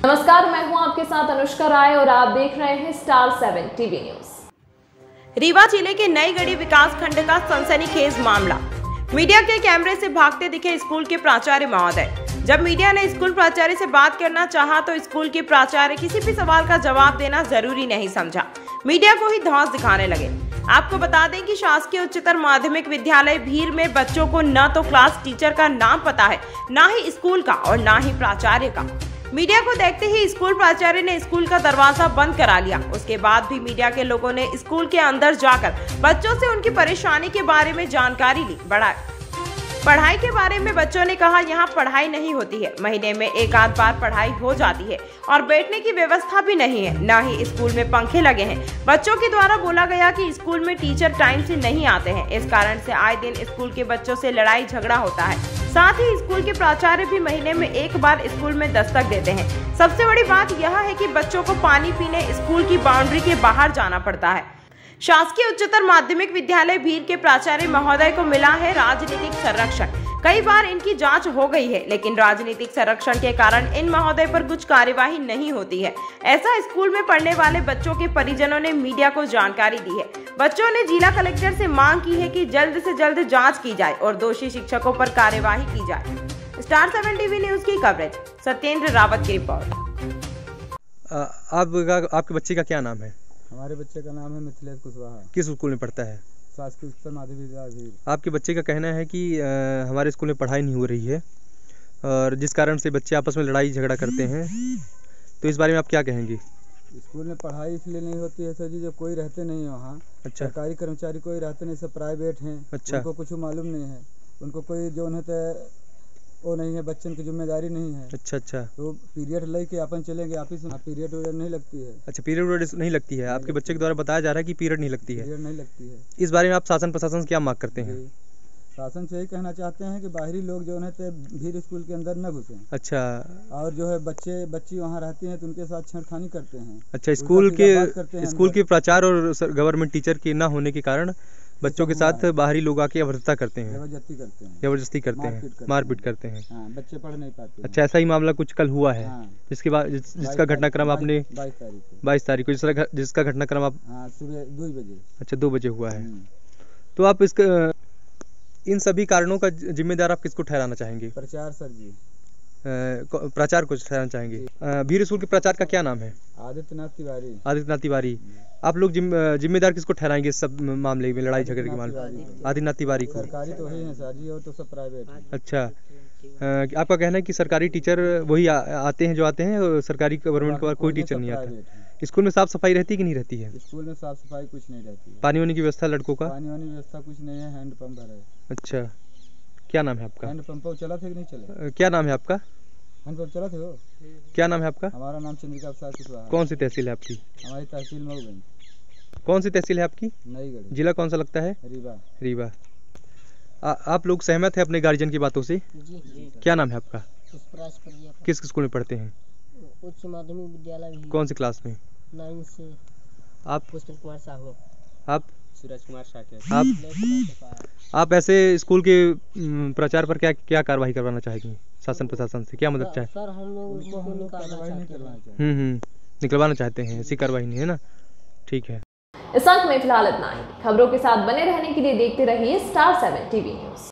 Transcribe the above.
नमस्कार, मैं हूं आपके साथ अनुष्का राय और आप देख रहे हैं स्टार 7 टीवी न्यूज। रीवा जिले के नईगढ़ी विकास खंड का सनसनीखेज मामला। मीडिया के कैमरे से भागते दिखे स्कूल के प्राचार्य महोदय। जब मीडिया ने स्कूल प्राचार्य से बात करना चाहा तो स्कूल के प्राचार्य किसी भी सवाल का जवाब देना जरूरी नहीं समझा, मीडिया को ही धौंस दिखाने लगे। आपको बता दें कि शासकीय उच्चतर माध्यमिक विद्यालय भीर में बच्चों को न तो क्लास टीचर का नाम पता है, न ही स्कूल का और न ही प्राचार्य का। मीडिया को देखते ही स्कूल प्राचार्य ने स्कूल का दरवाजा बंद करा लिया। उसके बाद भी मीडिया के लोगों ने स्कूल के अंदर जाकर बच्चों से उनकी परेशानी के बारे में जानकारी ली। पढ़ाई के बारे में बच्चों ने कहा, यहाँ पढ़ाई नहीं होती है, महीने में एक आध बार पढ़ाई हो जाती है और बैठने की व्यवस्था भी नहीं है, न ही स्कूल में पंखे लगे हैं। बच्चों के द्वारा बोला गया कि स्कूल में टीचर टाइम से नहीं आते हैं, इस कारण से आए दिन स्कूल के बच्चों से लड़ाई झगड़ा होता है। साथ ही स्कूल के प्राचार्य भी महीने में एक बार स्कूल में दस्तक देते हैं। सबसे बड़ी बात यह है कि बच्चों को पानी पीने स्कूल की बाउंड्री के बाहर जाना पड़ता है। शासकीय उच्चतर माध्यमिक विद्यालय भीर के प्राचार्य महोदय को मिला है राजनीतिक संरक्षण। कई बार इनकी जांच हो गई है, लेकिन राजनीतिक संरक्षण के कारण इन महोदय पर कुछ कार्यवाही नहीं होती है। ऐसा स्कूल में पढ़ने वाले बच्चों के परिजनों ने मीडिया को जानकारी दी है। बच्चों ने जिला कलेक्टर से मांग की है कि जल्द से जल्द जाँच की जाए और दोषी शिक्षकों पर कार्यवाही की जाए। स्टार 7 टीवी न्यूज की कवरेज, सत्येंद्र रावत की रिपोर्ट। आपके बच्चे का क्या नाम है? हमारे बच्चे का नाम है मिथिलेश कुशवाहा। किस स्कूल में पढ़ता है? शासकीय उच्चतर माध्यमिक विद्यालय। आपके बच्चे का कहना है कि हमारे स्कूल में पढ़ाई नहीं हो रही है और जिस कारण से बच्चे आपस में लड़ाई झगड़ा करते हैं, तो इस बारे में आप क्या कहेंगे? स्कूल में पढ़ाई इसलिए नहीं होती है सर जी, जो कोई रहते नहीं है वहाँ। अच्छा। सरकारी कर्मचारी कोई रहते नहीं, सब प्राइवेट हैं। अच्छा। उनको कुछ मालूम नहीं है, उनको कोई जो उन्हें वो नहीं है, बच्चन की जिम्मेदारी नहीं है। अच्छा अच्छा। तो पीरियड लेके अपन चलेंगे ऑफिस में, पीरियड नहीं लगती है। अच्छा, पीरियड नहीं लगती है। आपके बच्चे के द्वारा बताया जा रहा है कि पीरियड नहीं लगती है। पीरियड नहीं लगती है। इस बारे में आप शासन प्रशासन से क्या मांग करते हैं? शासन से यही कहना चाहते हैं कि बाहरी लोग जो है भीर स्कूल के अंदर न घुसें। अच्छा। और जो है बच्ची वहाँ रहती हैं तो उनके साथ छेड़खानी करते हैं। अच्छा, स्कूल के प्राचार्य और गवर्नमेंट टीचर के न होने के कारण बच्चों के साथ बाहरी लोग आके अभद्रता करते हैं, जबरदस्ती करते हैं, मारपीट करते हैं। हाँ, बच्चे पढ़ नहीं पाते। अच्छा, ऐसा ही मामला कुछ कल हुआ है। हाँ। जिसके बाद जिसका घटनाक्रम आपने 22 तारीख को जिसका घटनाक्रम आप सुबह 2 बजे। अच्छा, 2 बजे हुआ है। तो आप इन सभी कारणों का जिम्मेदार आप किसको ठहराना चाहेंगे? प्राचार्य सर जी। प्राचार्य को ठहराना चाहेंगे। भीर स्कूल के प्राचार्य का क्या नाम है? आदित्यनाथ तिवारी। आदित्यनाथ तिवारी। आप लोग जिम्मेदार किसको ठहराएंगे इस सब मामले में, लड़ाई झगड़े के मामले? आदित्यनाथ तिवारी को। सरकारी तो वही है सर जी, और तो सब प्राइवेट है। अच्छा, आपका कहना है कि सरकारी टीचर वही आते हैं जो आते हैं, और सरकारी गवर्नमेंट के बाद कोई टीचर नहीं आता। स्कूल में साफ सफाई रहती है कि नहीं रहती है? स्कूल में साफ सफाई कुछ नहीं रहती है। पानी वानी की व्यवस्था लड़कों का? पानी वानी व्यवस्था कुछ नहीं है, हैंड पंप है। अच्छा, क्या नाम है आपका? हैंड पंप चला थे कि नहीं चला? क्या नाम है आपका? हैंड पंप चला थे वो। क्या नाम है आपका? हमारा नाम चंद्रिका प्रसाद कुशवाहा। कौन सी तहसील है आपकी? हमारी तहसील मऊगंज। कौन सी तहसील है आपकी? नईगढ़ी। जिला कौन सा लगता है? रीवा। आप लोग सहमत है अपने गार्जियन की बातों से? जी। क्या नाम है आपका? किस स्कूल में पढ़ते हैं? उच्च माध्यमिक विद्यालय। कौन सी क्लास में? 9 से। आप? पुष्पल कुमार साहू। आप? सूरज कुमार साकेत। आप ऐसे स्कूल के प्राचार्य पर क्या कार्रवाई करवाना चाहेंगे? शासन प्रशासन से क्या मदद चाहे? सर, हम लोग निकलवाना चाहते हैं, ऐसी कार्रवाई नहीं है ना? ठीक है। इस अंक में फिलहाल इतना ही। खबरों के साथ बने रहने के लिए देखते रहिए स्टार 7 टीवी न्यूज।